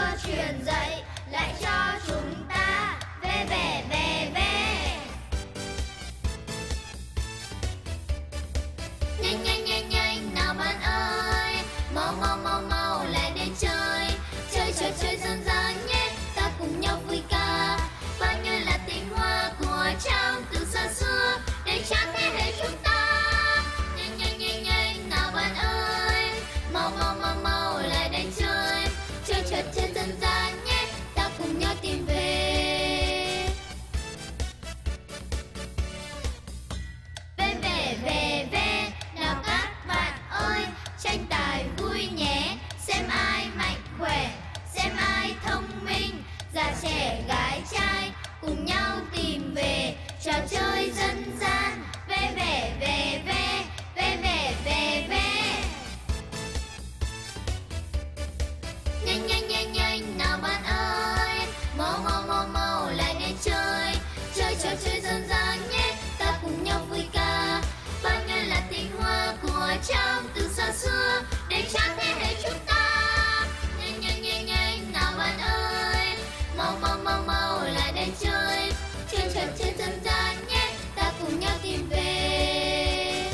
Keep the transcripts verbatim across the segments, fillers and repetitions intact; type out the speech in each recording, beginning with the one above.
truyền dạy lại cho chúng ta về về về về. Nhanh nhanh nhanh nhanh nào bạn ơi, mau mau mau mau lại đây chơi, chơi chơi chơi dân gian nhé, ta cùng nhau vui ca. Bao nhiêu là tinh hoa của trang từ xa xưa để trang thế hệ chúng ta. Nhanh nhanh nhanh nhanh nào bạn ơi, mau mau mau mau lại đây chơi, chơi chơi chơi dân gian nhé, ta cùng nhau tìm về. Về về về về nào các bạn ơi, tranh tài vui nhé, xem ai mạnh khỏe, xem ai thông minh, già trẻ gái trai cùng nhau tìm về trò chơi dân gian. Về về về về về về về về. Nhanh nhanh nhanh nhanh nào bạn ơi, mau mau mau mau lại đây chơi, chơi chơi chơi dân gian nhé, ta cùng nhau vui ca. Bao nhiêu là tinh hoa của trang từ xa xưa để trang thế hệ chúng ta. Nhanh nhanh nhanh nhanh nào bạn ơi, mau mau mau mau lại đây chơi, chơi chơi chơi dân gian nhé, ta cùng nhau tìm về.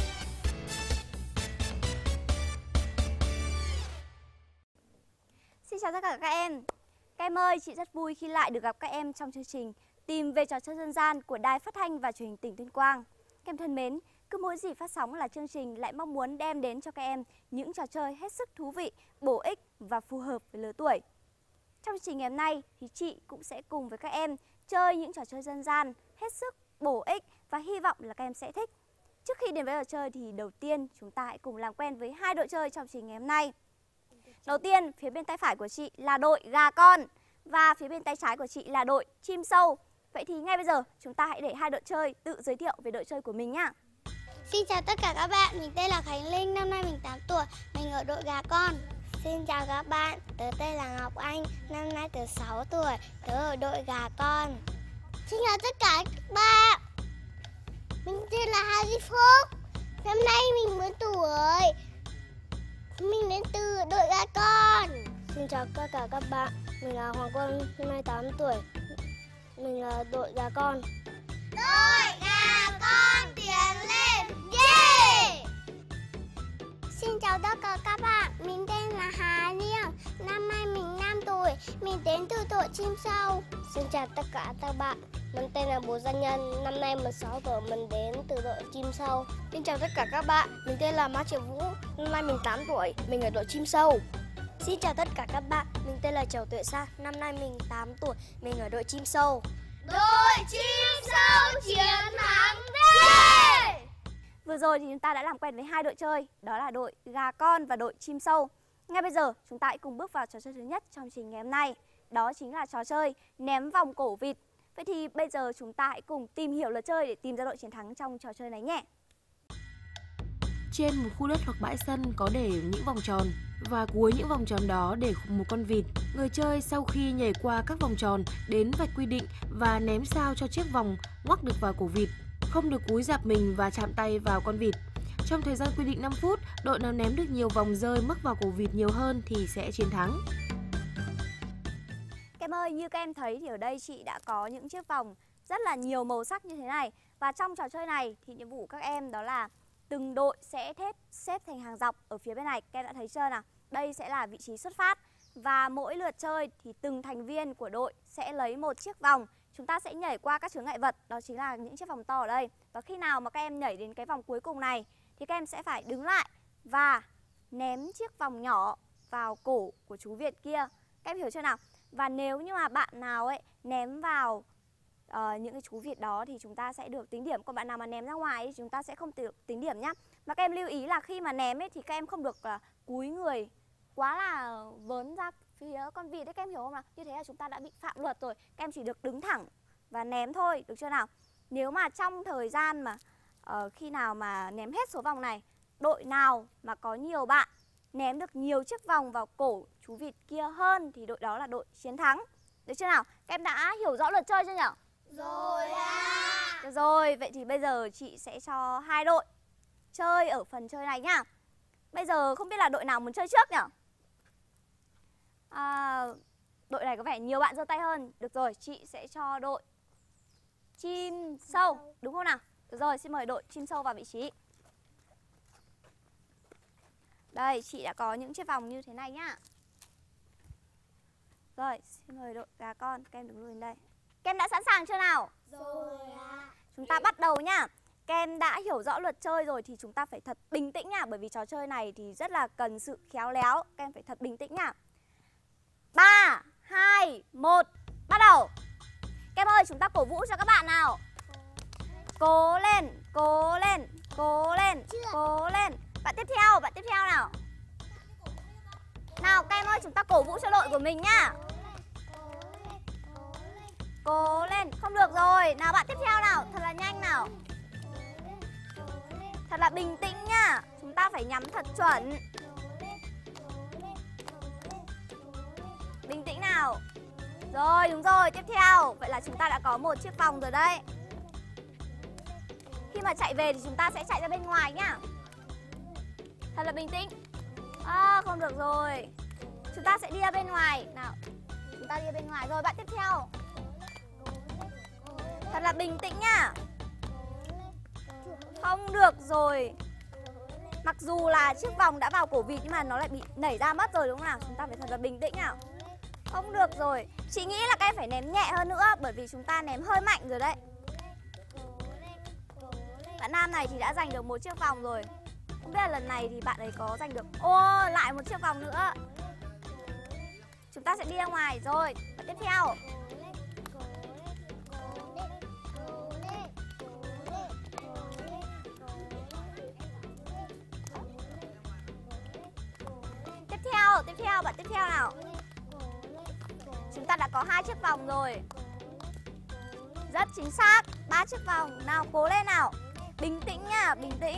Xin chào tất cả các em. Các em ơi, chị rất vui khi lại được gặp các em trong chương trình Tìm về trò chơi dân gian của Đài Phát thanh và Truyền hình tỉnh Tuyên Quang. Các em thân mến, cứ mỗi dịp phát sóng là chương trình lại mong muốn đem đến cho các em những trò chơi hết sức thú vị, bổ ích và phù hợp với lứa tuổi. Trong chương trình ngày hôm nay thì chị cũng sẽ cùng với các em chơi những trò chơi dân gian hết sức bổ ích và hy vọng là các em sẽ thích. Trước khi đến với trò chơi thì đầu tiên chúng ta hãy cùng làm quen với hai đội chơi trong chương trình ngày hôm nay. Đầu tiên, phía bên tay phải của chị là đội gà con và phía bên tay trái của chị là đội chim sâu. Vậy thì ngay bây giờ chúng ta hãy để hai đội chơi tự giới thiệu về đội chơi của mình nhé. Xin chào tất cả các bạn, mình tên là Khánh Linh, năm nay mình tám tuổi, mình ở đội gà con. Xin chào các bạn, tớ tên là Ngọc Anh, năm nay tớ sáu tuổi, tớ ở đội gà con. Xin chào tất cả các bạn, mình tên là Hà Duy Phúc, năm nay mình mười tuổi, mình đến từ đội gà con. Xin chào tất cả các bạn, mình là Hoàng Quân, năm nay tám tuổi, mình là đội gà con. Đội gà con tiến lên, yeah! Xin chào tất cả các bạn, mình tên là Hà Liêng, năm nay mình năm tuổi, mình đến từ đội chim sâu. Xin chào tất cả các bạn, mình tên là Bùi Gia Nhân, năm nay mình sáu tuổi, mình đến từ đội chim sâu. Xin chào tất cả các bạn, mình tên là Mã Triệu Vũ, năm nay mình tám tuổi, mình ở đội chim sâu. Xin chào tất cả các bạn, mình tên là Châu Tuệ Sa, năm nay mình tám tuổi, mình ở đội chim sâu. Đội chim sâu chiến thắng, yeah! Vừa rồi thì chúng ta đã làm quen với hai đội chơi, đó là đội gà con và đội chim sâu. Ngay bây giờ chúng ta hãy cùng bước vào trò chơi thứ nhất trong chương trình ngày hôm nay. Đó chính là trò chơi ném vòng cổ vịt. Vậy thì bây giờ chúng ta hãy cùng tìm hiểu luật chơi để tìm ra đội chiến thắng trong trò chơi này nhé. Trên một khu đất hoặc bãi sân có để những vòng tròn và cuối những vòng tròn đó để một con vịt. Người chơi sau khi nhảy qua các vòng tròn đến vạch quy định và ném sao cho chiếc vòng ngoắc được vào cổ vịt, không được cúi rạp mình và chạm tay vào con vịt. Trong thời gian quy định năm phút, đội nào ném được nhiều vòng rơi mắc vào cổ vịt nhiều hơn thì sẽ chiến thắng. Các em ơi, như các em thấy thì ở đây chị đã có những chiếc vòng rất là nhiều màu sắc như thế này. Và trong trò chơi này thì nhiệm vụ các em đó là từng đội sẽ thép xếp thành hàng dọc ở phía bên này. Các em đã thấy chưa nào? Đây sẽ là vị trí xuất phát. Và mỗi lượt chơi thì từng thành viên của đội sẽ lấy một chiếc vòng. Chúng ta sẽ nhảy qua các chướng ngại vật, đó chính là những chiếc vòng to ở đây. Và khi nào mà các em nhảy đến cái vòng cuối cùng này thì các em sẽ phải đứng lại và ném chiếc vòng nhỏ vào cổ của chú Việt kia. Các em hiểu chưa nào? Và nếu như mà bạn nào ấy ném vào uh, những cái chú vịt đó thì chúng ta sẽ được tính điểm. Còn bạn nào mà ném ra ngoài ấy, thì chúng ta sẽ không được tính điểm nhá. Và các em lưu ý là khi mà ném ấy thì các em không được uh, cúi người quá là vớn ra phía con vịt đấy, các em hiểu không nào? Như thế là chúng ta đã bị phạm luật rồi. Các em chỉ được đứng thẳng và ném thôi, được chưa nào? Nếu mà trong thời gian mà uh, khi nào mà ném hết số vòng này, đội nào mà có nhiều bạn ném được nhiều chiếc vòng vào cổ chú vịt kia hơn thì đội đó là đội chiến thắng. Được chưa nào? Các em đã hiểu rõ luật chơi chưa nhỉ? Rồi ạ. Được rồi, vậy thì bây giờ chị sẽ cho hai đội chơi ở phần chơi này nhá. Bây giờ không biết là đội nào muốn chơi trước nhỉ? À, này có vẻ nhiều bạn giơ tay hơn. Được rồi, chị sẽ cho đội chim sâu, đúng không nào? Được rồi, xin mời đội chim sâu vào vị trí. Đây, chị đã có những chiếc vòng như thế này nhá. Rồi, xin mời đội gà con, các em đứng lên đây. Các em đã sẵn sàng chưa nào? Rồi ạ. Chúng ta bắt đầu nhá. Các em đã hiểu rõ luật chơi rồi thì chúng ta phải thật bình tĩnh nhá. Bởi vì trò chơi này thì rất là cần sự khéo léo. Các em phải thật bình tĩnh nhá. Ba, hai, một, bắt đầu. Các em ơi, chúng ta cổ vũ cho các bạn nào. Cố lên, cố lên, cố lên, cố lên. Bạn tiếp theo, bạn tiếp theo nào. Nào các em ơi, chúng ta cổ vũ cho đội của mình nhá. Cố lên, không được rồi. Nào bạn tiếp theo nào, thật là nhanh nào. Thật là bình tĩnh nhá. Chúng ta phải nhắm thật chuẩn. Bình tĩnh nào. Rồi, đúng rồi, tiếp theo. Vậy là chúng ta đã có một chiếc vòng rồi đấy. Khi mà chạy về thì chúng ta sẽ chạy ra bên ngoài nhá. Thật là bình tĩnh. À, không được rồi. Chúng ta sẽ đi ra bên ngoài. Nào, chúng ta đi ra bên ngoài. Rồi, bạn tiếp theo. Thật là bình tĩnh nhá. Không được rồi. Mặc dù là chiếc vòng đã vào cổ vịt nhưng mà nó lại bị nảy ra mất rồi đúng không nào? Chúng ta phải thật là bình tĩnh nào. Không được rồi. Chị nghĩ là các em phải ném nhẹ hơn nữa. Bởi vì chúng ta ném hơi mạnh rồi đấy. Bạn nam này thì đã giành được một chiếc vòng rồi. Không biết là lần này thì bạn ấy có giành được. Ô, lại một chiếc vòng nữa. Chúng ta sẽ đi ra ngoài. Rồi, và tiếp theo. Tiếp theo, tiếp theo, bạn tiếp theo nào. Chúng ta đã có hai chiếc vòng rồi. Rất chính xác, ba chiếc vòng. Nào, cố lên nào. Bình tĩnh nha, bình tĩnh.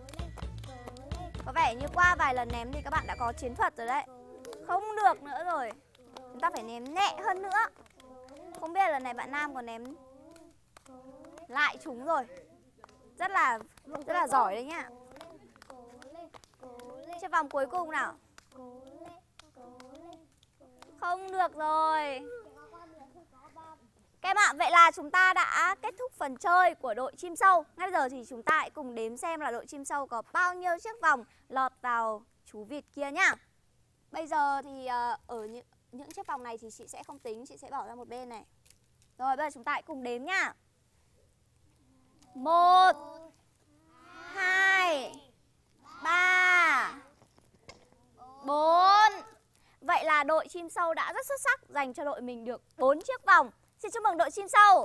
Có vẻ như qua vài lần ném thì các bạn đã có chiến thuật rồi đấy. Không được nữa rồi. Chúng ta phải ném nhẹ hơn nữa. Không biết lần này bạn nam còn ném lại trúng rồi. Rất là rất là giỏi đấy nhá. Chiếc vòng cuối cùng nào. Không được rồi. Các em ạ, vậy là chúng ta đã kết thúc phần chơi của đội chim sâu. Ngay bây giờ thì chúng ta hãy cùng đếm xem là đội chim sâu có bao nhiêu chiếc vòng lọt vào chú vịt kia nhá. Bây giờ thì uh, ở những, những chiếc vòng này thì chị sẽ không tính, chị sẽ bỏ ra một bên này. Rồi bây giờ chúng ta hãy cùng đếm nhá. Một, hai, ba, bốn. Vậy là đội chim sâu đã rất xuất sắc, dành cho đội mình được bốn chiếc vòng. Xin chúc mừng đội chim sâu.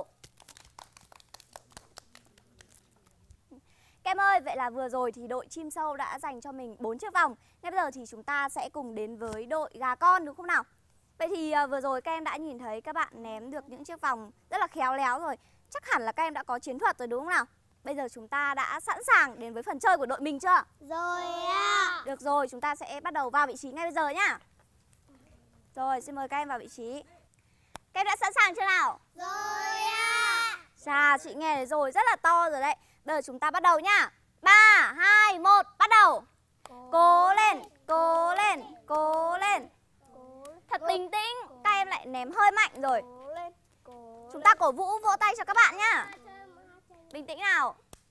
Các em ơi, vậy là vừa rồi thì đội chim sâu đã dành cho mình bốn chiếc vòng. Ngay bây giờ thì chúng ta sẽ cùng đến với đội gà con đúng không nào? Vậy thì uh, vừa rồi các em đã nhìn thấy các bạn ném được những chiếc vòng rất là khéo léo rồi. Chắc hẳn là các em đã có chiến thuật rồi đúng không nào? Bây giờ chúng ta đã sẵn sàng đến với phần chơi của đội mình chưa? Rồi ạ. Được rồi, chúng ta sẽ bắt đầu vào vị trí ngay bây giờ nhá. Rồi, xin mời các em vào vị trí. Các em đã sẵn sàng chưa nào? Rồi ạ. Chà, chị nghe thấy rồi, rất là to rồi đấy. Bây giờ chúng ta bắt đầu nhá. Ba, hai, một, bắt đầu. Cố lên, cố lên, cố lên. Thật bình tĩnh, các em lại ném hơi mạnh rồi. Chúng ta cổ vũ vỗ tay cho các bạn nhá. Bình tĩnh nào.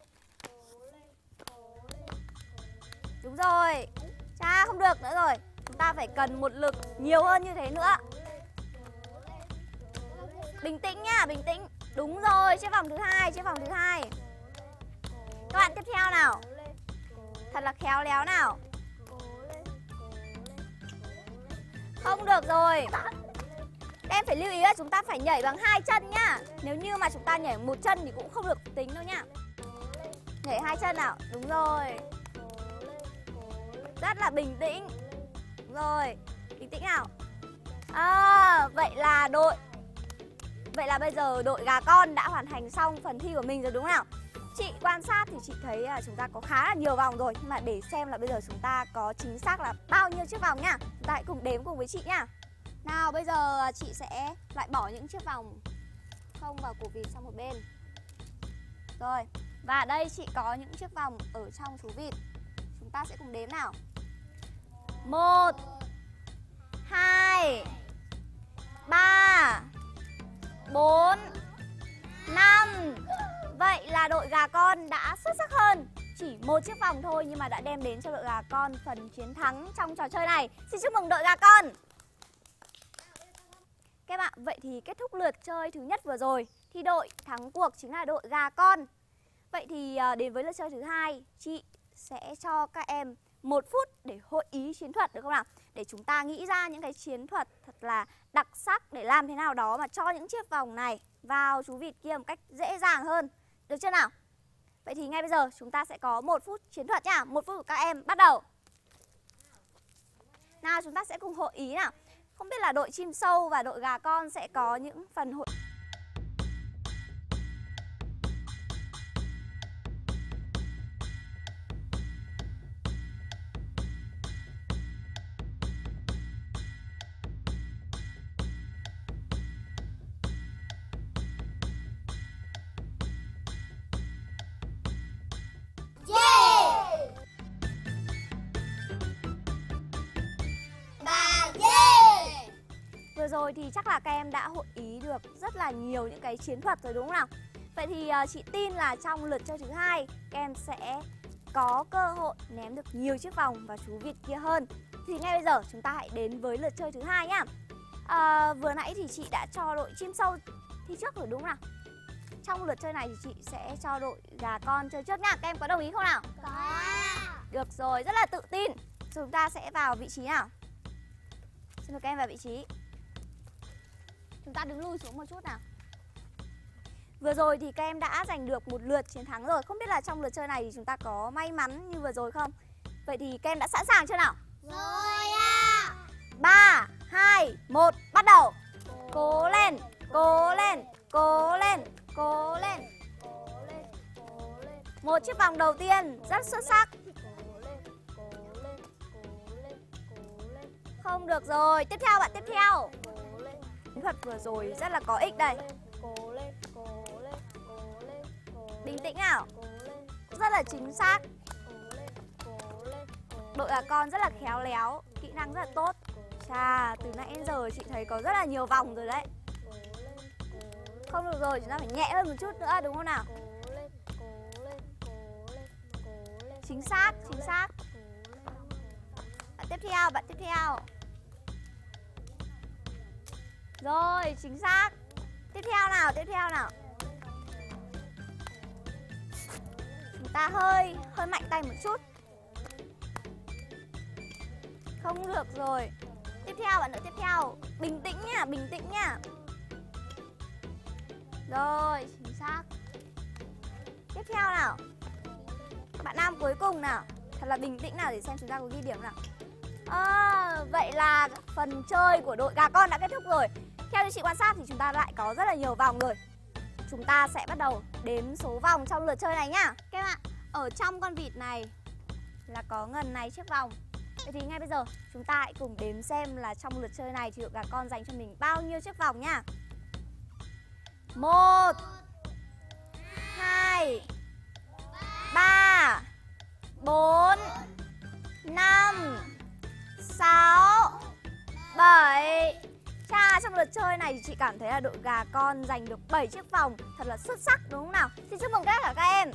Đúng rồi. Chà, không được nữa rồi. Chúng ta phải cần một lực nhiều hơn như thế nữa. Bình tĩnh nhá, bình tĩnh. Đúng rồi, chiếc vòng thứ hai, chiếc vòng thứ hai. Các bạn tiếp theo nào. Thật là khéo léo nào. Không được rồi. Các em phải lưu ý là chúng ta phải nhảy bằng hai chân nhá. Nếu như mà chúng ta nhảy một chân thì cũng không được tính đâu nhá. Nhảy hai chân nào. Đúng rồi. Rất là bình tĩnh. Đúng rồi. Bình tĩnh nào. À, vậy là đội Vậy là bây giờ đội gà con đã hoàn thành xong phần thi của mình rồi đúng không nào? Chị quan sát thì chị thấy là chúng ta có khá là nhiều vòng rồi. Nhưng mà để xem là bây giờ chúng ta có chính xác là bao nhiêu chiếc vòng nhá. Chúng ta hãy cùng đếm cùng với chị nhá. Nào bây giờ chị sẽ loại bỏ những chiếc vòng không vào cổ vịt sang một bên. Rồi, và đây chị có những chiếc vòng ở trong chú vịt. Chúng ta sẽ cùng đếm nào. Một, hai, ba, bốn, năm. Vậy là đội gà con đã xuất sắc hơn. Chỉ một chiếc vòng thôi nhưng mà đã đem đến cho đội gà con phần chiến thắng trong trò chơi này. Xin chúc mừng đội gà con. Các bạn, vậy thì kết thúc lượt chơi thứ nhất vừa rồi thì đội thắng cuộc chính là đội gà con. Vậy thì đến với lượt chơi thứ hai, chị sẽ cho các em một phút để hội ý chiến thuật được không nào? Để chúng ta nghĩ ra những cái chiến thuật thật là đặc sắc để làm thế nào đó mà cho những chiếc vòng này vào chú vịt kia một cách dễ dàng hơn. Được chưa nào? Vậy thì ngay bây giờ chúng ta sẽ có một phút chiến thuật nhá. Một phút của các em bắt đầu. Nào, chúng ta sẽ cùng hội ý nào. Không biết là đội chim sâu và đội gà con sẽ có những phần hội vừa rồi thì chắc là các em đã hội ý được rất là nhiều những cái chiến thuật rồi đúng không nào? Vậy thì uh, chị tin là trong lượt chơi thứ hai các em sẽ có cơ hội ném được nhiều chiếc vòng vào chú vịt kia hơn. Thì ngay bây giờ chúng ta hãy đến với lượt chơi thứ hai nhá. Uh, vừa nãy thì chị đã cho đội chim sâu thi trước rồi đúng không nào? Trong lượt chơi này thì chị sẽ cho đội gà con chơi trước nhá. Các em có đồng ý không nào? Có. Được rồi, rất là tự tin. Chúng ta sẽ vào vị trí nào. Xin mời các em vào vị trí. Chúng ta đứng lui xuống một chút nào. Vừa rồi thì các em đã giành được một lượt chiến thắng rồi. Không biết là trong lượt chơi này thì chúng ta có may mắn như vừa rồi không? Vậy thì các em đã sẵn sàng chưa nào? Rồi ạ. ba, hai, một, bắt đầu. Cố lên, cố lên, cố lên, cố lên. Một chiếc vòng đầu tiên rất xuất sắc. Không được rồi, tiếp theo bạn tiếp theo. Chiến thuật vừa rồi rất là có ích đây. Bình tĩnh nào. Rất là chính xác. Đội gà con rất là khéo léo, kỹ năng rất là tốt. Chà, từ nãy đến giờ chị thấy có rất là nhiều vòng rồi đấy. Không được rồi, chúng ta phải nhẹ hơn một chút nữa đúng không nào? Chính xác, chính xác. Bạn tiếp theo, bạn tiếp theo. Rồi, chính xác. Tiếp theo nào, tiếp theo nào. Chúng ta hơi, hơi mạnh tay một chút. Không được rồi. Tiếp theo, bạn nữa tiếp theo. Bình tĩnh nhá, bình tĩnh nhá. Rồi, chính xác. Tiếp theo nào. Bạn nam cuối cùng nào. Thật là bình tĩnh nào để xem chúng ta có ghi điểm nào. À, vậy là phần chơi của đội gà con đã kết thúc rồi. Theo như chị quan sát thì chúng ta lại có rất là nhiều vòng rồi. Chúng ta sẽ bắt đầu đếm số vòng trong lượt chơi này nhá. Các bạn, ở trong con vịt này là có ngần này chiếc vòng. Vậy thì ngay bây giờ chúng ta hãy cùng đếm xem là trong lượt chơi này thì đội gà con dành cho mình bao nhiêu chiếc vòng nhá. Một, hai, ba, bốn, năm, sáu, bảy. Chà, trong lượt chơi này thì chị cảm thấy là đội gà con giành được bảy chiếc vòng. Thật là xuất sắc đúng không nào? Xin chúc mừng tất cả các em.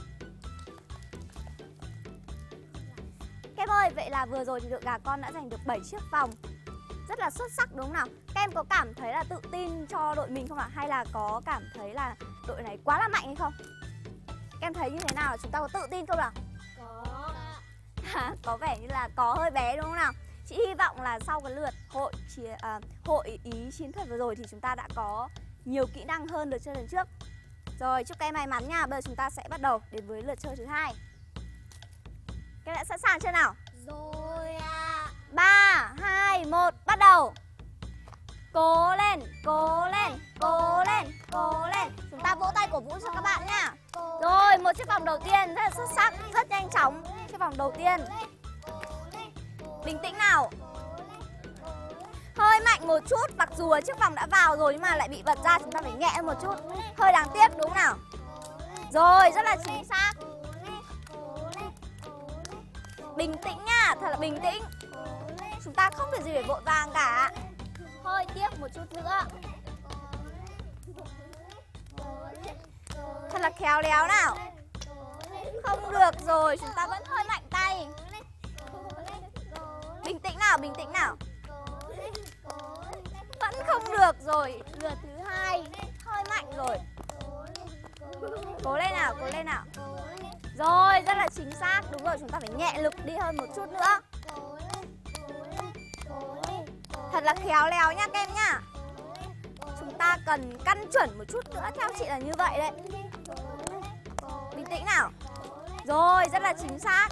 Các em ơi, vậy là vừa rồi thì đội gà con đã giành được bảy chiếc vòng. Rất là xuất sắc đúng không nào? Các em có cảm thấy là tự tin cho đội mình không ạ? Hay là có cảm thấy là đội này quá là mạnh hay không? Các em thấy như thế nào? Chúng ta có tự tin không nào? Có. Có vẻ như là có hơi bé đúng không nào? Chị hy vọng là sau cái lượt hội chiến, à, hội ý chiến thuật vừa rồi thì chúng ta đã có nhiều kỹ năng hơn lượt chơi lần trước. Rồi, chúc các em may mắn nha. Bây giờ chúng ta sẽ bắt đầu đến với lượt chơi thứ hai. Các em đã sẵn sàng chưa nào? Rồi ạ. ba, hai, một, bắt đầu. Cố lên, cố lên, cố lên, cố lên. Chúng ta vỗ tay cổ vũ cho các bạn nha. Rồi, một chiếc vòng đầu tiên rất là xuất sắc, rất nhanh chóng. Chiếc vòng đầu tiên. Bình tĩnh nào. Hơi mạnh một chút, mặc dù chiếc vòng đã vào rồi nhưng mà lại bị bật ra, chúng ta phải nhẹ hơn một chút. Hơi đáng tiếc đúng không nào? Rồi, rất là chính xác. Bình tĩnh nha, thật là bình tĩnh. Chúng ta không việc gì phải vội vàng cả. Hơi tiếc một chút nữa. Thật là khéo léo nào. Không được rồi, chúng ta vẫn hơi mạnh tay. Bình tĩnh nào, bình tĩnh nào. Vẫn không được rồi. Lượt thứ hai hơi mạnh rồi. Cố lên nào, cố lên nào. Rồi, rất là chính xác. Đúng rồi, chúng ta phải nhẹ lực đi hơn một chút nữa. Thật là khéo léo nha các em nhá. Chúng ta cần căn chuẩn một chút nữa. Theo chị là như vậy đấy. Bình tĩnh nào. Rồi, rất là chính xác.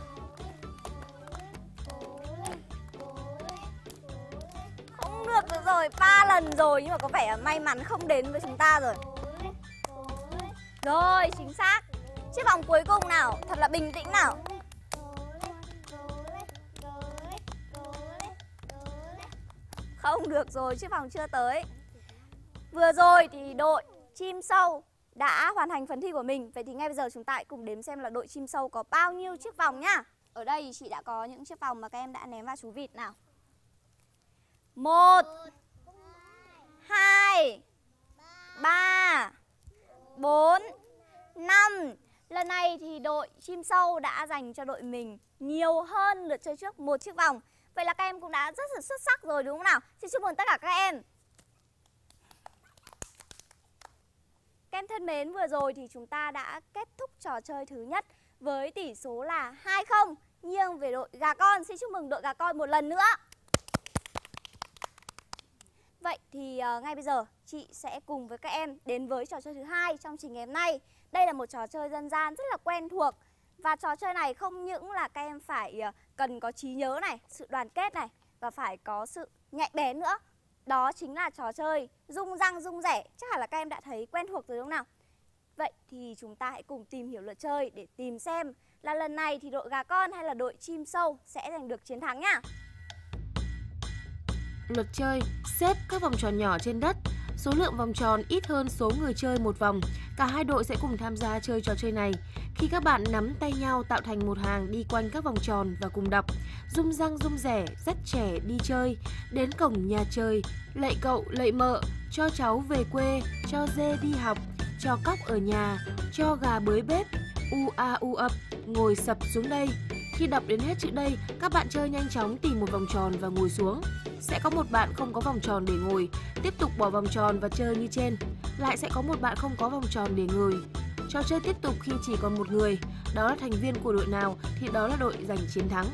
Không được nữa rồi, ba lần rồi nhưng mà có vẻ may mắn không đến với chúng ta rồi. Rồi, chính xác. Chiếc vòng cuối cùng nào, thật là bình tĩnh nào. Không được rồi, chiếc vòng chưa tới. Vừa rồi thì đội chim sâu đã hoàn thành phần thi của mình. Vậy thì ngay bây giờ chúng ta hãy cùng đếm xem là đội chim sâu có bao nhiêu chiếc vòng nhá. Ở đây thì chị đã có những chiếc vòng mà các em đã ném vào chú vịt nào. Một, hai, ba, bốn, năm. Lần này thì đội chim sâu đã dành cho đội mình nhiều hơn lượt chơi trước một chiếc vòng. Vậy là các em cũng đã rất là xuất sắc rồi đúng không nào? Xin chúc mừng tất cả các em. Các em thân mến, vừa rồi thì chúng ta đã kết thúc trò chơi thứ nhất với tỷ số là hai không nghiêng về đội gà con. Xin chúc mừng đội gà con một lần nữa. Vậy thì uh, ngay bây giờ chị sẽ cùng với các em đến với trò chơi thứ hai trong trình ngày hôm nay. Đây là một trò chơi dân gian rất là quen thuộc. Và trò chơi này không những là các em phải uh, cần có trí nhớ này, sự đoàn kết này và phải có sự nhạy bén nữa. Đó chính là trò chơi rung răng rung rẻ. Chắc hẳn là các em đã thấy quen thuộc rồi đúng không nào? Vậy thì chúng ta hãy cùng tìm hiểu luật chơi để tìm xem là lần này thì đội gà con hay là đội chim sâu sẽ giành được chiến thắng nhá. Luật chơi: xếp các vòng tròn nhỏ trên đất. Số lượng vòng tròn ít hơn số người chơi một vòng. Cả hai đội sẽ cùng tham gia chơi trò chơi này. Khi các bạn nắm tay nhau tạo thành một hàng đi quanh các vòng tròn và cùng đọc: rung răng rung rẻ, dắt trẻ đi chơi, đến cổng nhà chơi, lạy cậu lạy mợ, cho cháu về quê, cho dê đi học, cho cóc ở nhà, cho gà bới bếp, u a u ập, ngồi sập xuống đây. Khi đọc đến hết chữ đây, các bạn chơi nhanh chóng tìm một vòng tròn và ngồi xuống. Sẽ có một bạn không có vòng tròn để ngồi, tiếp tục bỏ vòng tròn và chơi như trên. Lại sẽ có một bạn không có vòng tròn để ngồi. Trò chơi tiếp tục khi chỉ còn một người, đó là thành viên của đội nào thì đó là đội giành chiến thắng.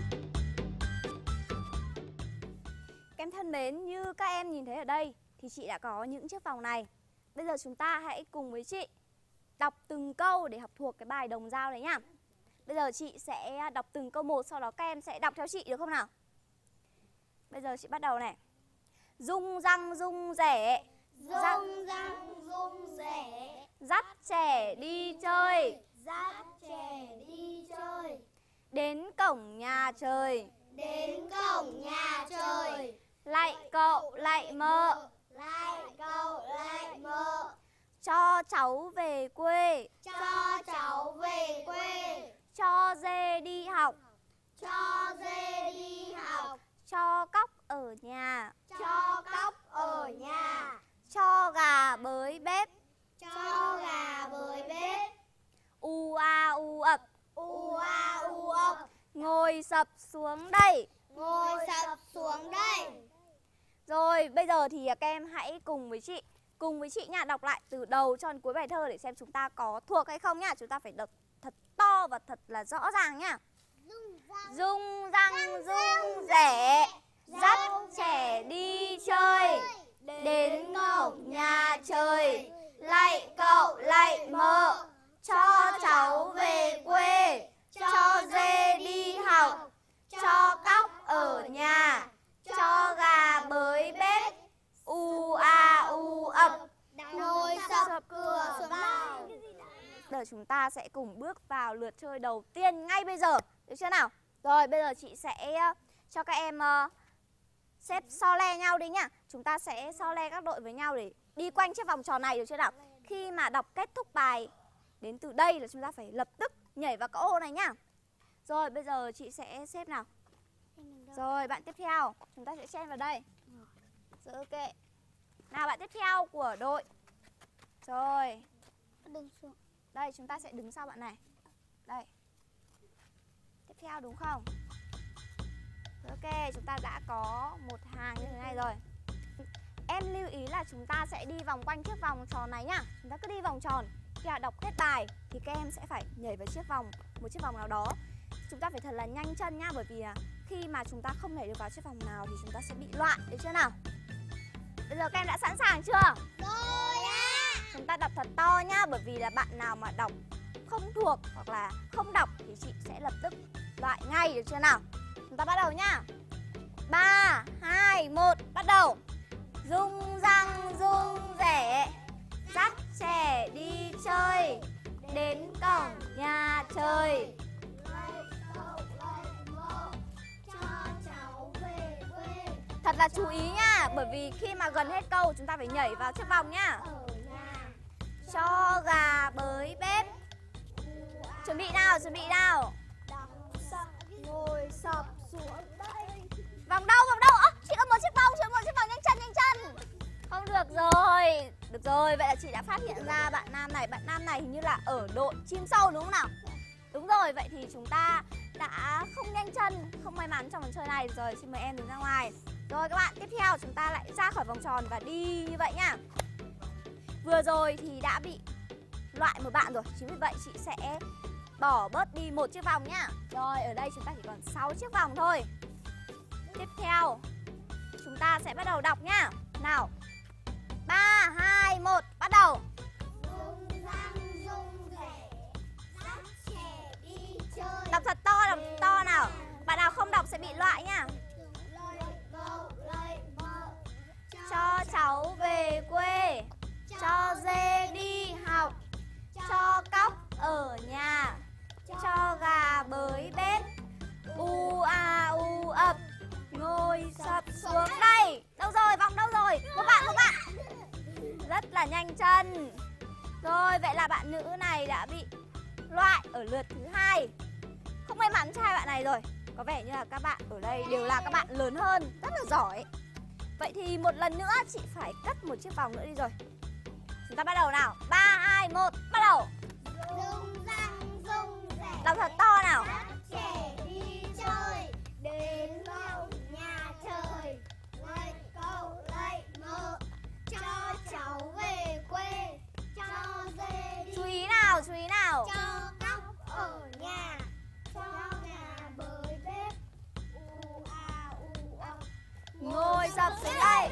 Các em thân mến, như các em nhìn thấy ở đây thì chị đã có những chiếc vòng này. Bây giờ chúng ta hãy cùng với chị đọc từng câu để học thuộc cái bài đồng dao đấy nhá. Bây giờ chị sẽ đọc từng câu một, sau đó các em sẽ đọc theo chị được không nào? Bây giờ chị bắt đầu này. Rung răng rung rẻ, Rung răng rung rẻ, dắt trẻ đi chơi, dắt trẻ đi chơi, đến cổng nhà chơi, đến cổng nhà chơi, lạy cậu lạy mợ, lại cậu lại mợ, cho cháu về quê, cho cháu về quê, cho dê đi học, cho dê đi học, cho cóc ở nhà, cho cóc ở nhà, cho gà bới bếp, cho gà bới bếp, u a u ập, u a u ập, ngồi sập xuống đây. ngồi sập xuống đây. Rồi, bây giờ thì các em hãy cùng với chị Cùng với chị nha, đọc lại từ đầu cho đến cuối bài thơ để xem chúng ta có thuộc hay không nhá. Chúng ta phải đọc thật to và thật là rõ ràng nhá. Rung răng rung rẻ, dắt trẻ đi chơi, đến cổng nhà chơi, lạy cậu lạy mợ, cho cháu về quê, cho dê đi học, cho cóc ở nhà, cho gà bới bếp, u a u ập, Ngồi sập cửa xuống đây. Giờ chúng ta sẽ cùng bước vào lượt chơi đầu tiên ngay bây giờ, được chưa nào? Rồi, bây giờ chị sẽ uh, cho các em uh, xếp so le nhau đi nhá. Chúng ta sẽ so le các đội với nhau để đi quanh chiếc vòng tròn này, được chưa nào? Khi mà đọc kết thúc bài đến từ đây là chúng ta phải lập tức nhảy vào cái ô này nhá. Rồi, bây giờ chị sẽ xếp nào. Rồi, bạn tiếp theo, chúng ta sẽ chen vào đây. Rồi, ok. Nào, bạn tiếp theo của đội. Rồi. Đừng xuống. Đây, chúng ta sẽ đứng sau bạn này. Đây. Tiếp theo đúng không? Ok, chúng ta đã có một hàng như thế này rồi. Em lưu ý là chúng ta sẽ đi vòng quanh chiếc vòng tròn này nhá. Chúng ta cứ đi vòng tròn. Khi nào đọc hết bài thì các em sẽ phải nhảy vào chiếc vòng, một chiếc vòng nào đó. Chúng ta phải thật là nhanh chân nhá, bởi vì là khi mà chúng ta không nhảy được vào chiếc vòng nào thì chúng ta sẽ bị loạn, được chưa nào? Bây giờ các em đã sẵn sàng chưa? Rồi ạ. Chúng ta đọc thật to nhá, bởi vì là bạn nào mà đọc không thuộc hoặc là không đọc thì chị sẽ lập tức loại ngay, được chưa nào? Chúng ta bắt đầu nhá. Ba, hai, một, bắt đầu. Rung răng rung rẻ, dắt trẻ đi chơi, đến cổng nhà chơi. Thật là chú ý nhá, bởi vì khi mà gần hết câu chúng ta phải nhảy vào chiếc vòng nhá. Cho gà bới bếp. Chuẩn bị nào, chuẩn bị nào. Ngồi sập xuống đây. Vòng đâu, vòng đâu? Ơ, chị có một chiếc vòng, chị có một chiếc vòng, nhanh chân, nhanh chân. Không được rồi. Được rồi, vậy là chị đã phát hiện ra bạn nam này. Bạn nam này hình như là ở đội chim sâu đúng không nào? Đúng rồi, vậy thì chúng ta đã không nhanh chân, không may mắn trong phần chơi này. Rồi, xin mời em đứng ra ngoài. Rồi các bạn, tiếp theo chúng ta lại ra khỏi vòng tròn và đi như vậy nhá. Vừa rồi thì đã bị loại một bạn rồi, chính vì vậy chị sẽ bỏ bớt đi một chiếc vòng nhá. Rồi, ở đây chúng ta chỉ còn sáu chiếc vòng thôi. Tiếp theo chúng ta sẽ bắt đầu đọc nhá. Nào. Ba, hai, một, bắt đầu. Rung răng rung rẻ, dắt trẻ đi chơi. Đọc thật to, đọc thật to nào. Bạn nào không đọc sẽ bị loại nhá. Cho cháu về quê, cho dê đi học, cho cóc ở nhà, cho gà bới bếp, u a u ập, ngồi sập xuống đây. Đâu rồi, vòng đâu rồi? Một bạn, một bạn. Rất là nhanh chân. Rồi, vậy là bạn nữ này đã bị loại ở lượt thứ hai. Không may mắn cho hai bạn này rồi. Có vẻ như là các bạn ở đây đều là các bạn lớn hơn, rất là giỏi. Vậy thì một lần nữa chị phải cắt một chiếc vòng nữa đi rồi. Chúng ta bắt đầu nào. Ba, hai, một, bắt đầu. Rung răng rung rẻ, Đọc thật to nào. dắt trẻ đi chơi, đến cổng nhà chơi. Lạy cậu lạy mợ, cho cháu về quê, cho dê đi. Chú ý nào, chú ý nào. Cho cóc ở nhà, cho gà bới bếp, u a u ập. Ngồi sập xuống đây.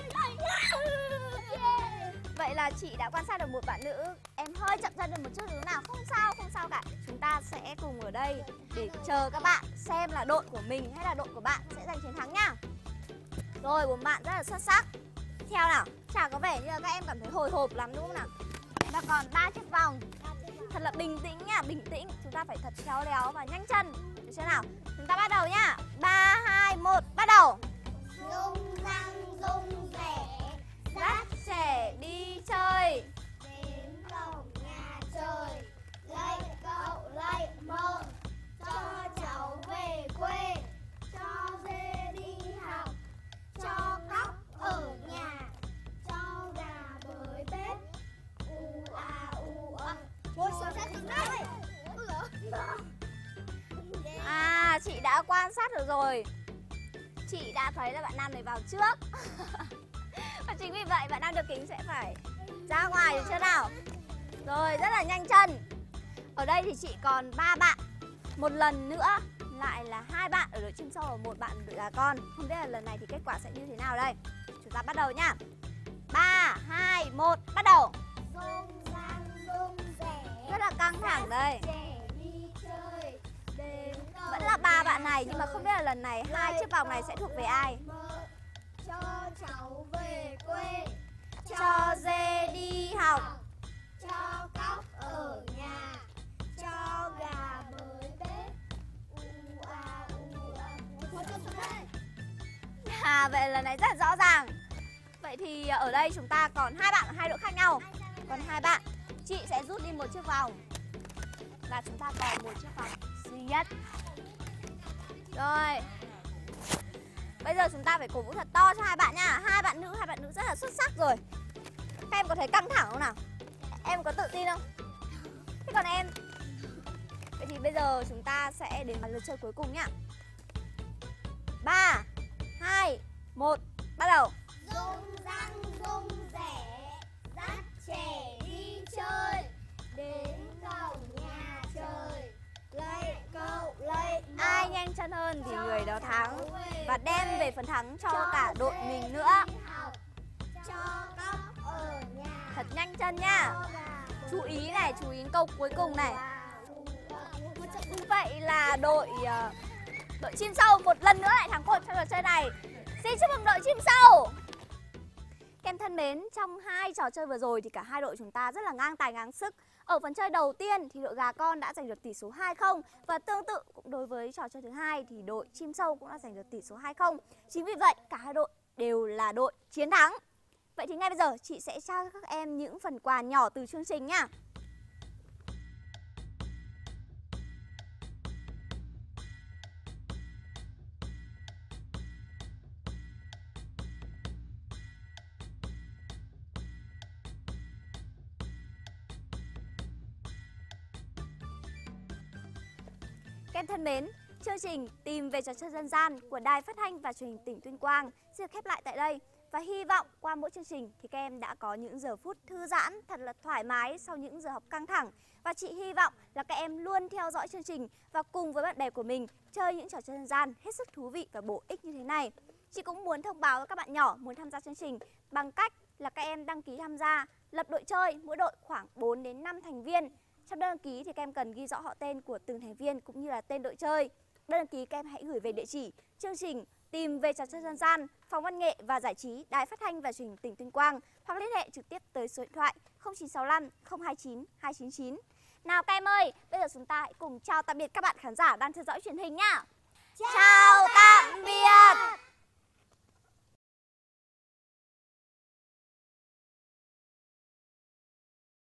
Vậy là chị đã quan sát được một bạn nữ. Em hơi chậm chân được một chút đúng nào. Không sao, không sao cả. Chúng ta sẽ cùng ở đây để chờ các bạn xem là đội của mình hay là đội của bạn sẽ giành chiến thắng nhá. Rồi, bốn bạn rất là xuất sắc. Theo nào. Chả có vẻ như là các em cảm thấy hồi hộp lắm đúng không nào. Chúng ta còn ba chiếc vòng. Thật là bình tĩnh nhá, bình tĩnh. Chúng ta phải thật khéo léo và nhanh chân. Được chưa nào? Chúng ta bắt đầu nhá. Ba, hai, một, bắt đầu. Rung răng rung rẻ, Dắt trẻ đi chơi, đến cổng nhà chơi. Lạy cậu lạy mợ, cho cháu về quê, cho dê đi học, cho cóc ở nhà, cho gà bới bếp, u a u ập. Ngồi xuống đất xuống đây. À, chị đã quan sát được rồi. Chị đã thấy là bạn nam này vào trước. Và chính vì vậy bạn nam được kính sẽ phải ra ngoài, được chưa nào? Rồi, rất là nhanh chân. Ở đây thì chị còn ba bạn. Một lần nữa lại là hai bạn ở đội chim sâu và một bạn ở đội gà con. Không biết là lần này thì kết quả sẽ như thế nào đây. Chúng ta bắt đầu nhá. Ba, hai, một, bắt đầu. Rung răng rung rẻ, Rất là căng thẳng đây. trẻ đi chơi, đến cổng Vẫn là ba bạn này nhà nhưng mà không biết là lần này hai chơi. chiếc vòng này sẽ thuộc về ai. Mợ, cho cháu về quê, Cho dê đi học, cho cóc ở nhà, cho gà bới bếp, u a u ập. Ngồi xuống đây. À, vậy lần này rất là rõ ràng. Vậy thì ở đây chúng ta còn hai bạn ở hai đội khác nhau. Còn hai bạn. Chị sẽ rút đi một chiếc vòng và chúng ta còn một chiếc vòng duy nhất. Rồi. Bây giờ chúng ta phải cổ vũ thật to cho hai bạn nha. Hai bạn nữ, hai bạn nữ rất là xuất sắc rồi. Các em có thấy căng thẳng không nào? Em có tự tin không? Thế Thế còn em? Vậy thì bây giờ chúng ta sẽ đến lượt chơi cuối cùng nhá. Ba, hai, một, bắt đầu. Rung răng rung rẻ, dắt trẻ đi chơi, đến cổng nhà trời, lạy cậu lạy mẫu. Ai nhanh chân hơn thì người đó thắng và đem về phần thắng cho cả đội mình nữa. Cho cóc ở nhà. Thật nhanh chân nhá. Chú ý này, chú ý câu cuối cùng này. Vậy là đội uh, đội chim sâu một lần nữa lại thắng cuộc trong trò chơi này. Xin chúc mừng đội chim sâu. Các em thân mến, trong hai trò chơi vừa rồi thì cả hai đội chúng ta rất là ngang tài ngang sức. Ở phần chơi đầu tiên thì đội gà con đã giành được tỷ số hai không. Và tương tự cũng đối với trò chơi thứ hai thì đội chim sâu cũng đã giành được tỷ số hai không. Chính vì vậy cả hai đội đều là đội chiến thắng. Vậy thì ngay bây giờ chị sẽ trao cho các em những phần quà nhỏ từ chương trình nhá. Các em thân mến, chương trình Tìm về trò chơi dân gian của Đài Phát thanh và Truyền hình tỉnh Tuyên Quang sẽ được khép lại tại đây. Và hy vọng qua mỗi chương trình thì các em đã có những giờ phút thư giãn thật là thoải mái sau những giờ học căng thẳng. Và chị hy vọng là các em luôn theo dõi chương trình và cùng với bạn bè của mình chơi những trò chơi dân gian hết sức thú vị và bổ ích như thế này. Chị cũng muốn thông báo với các bạn nhỏ muốn tham gia chương trình bằng cách là các em đăng ký tham gia, lập đội chơi, mỗi đội khoảng bốn đến năm thành viên. Trong đơn đăng ký thì các em cần ghi rõ họ tên của từng thành viên cũng như là tên đội chơi. Đơn đăng ký các em hãy gửi về địa chỉ chương trình Tìm về trò chơi dân gian, Phòng Văn nghệ và Giải trí Đài Phát thanh và Truyền hình tỉnh Tuyên Quang, hoặc liên hệ trực tiếp tới số điện thoại không chín sáu lăm không hai chín hai chín chín. Nào các em ơi, bây giờ chúng ta hãy cùng chào tạm biệt các bạn khán giả đang theo dõi truyền hình nhá. Chào tạm biệt.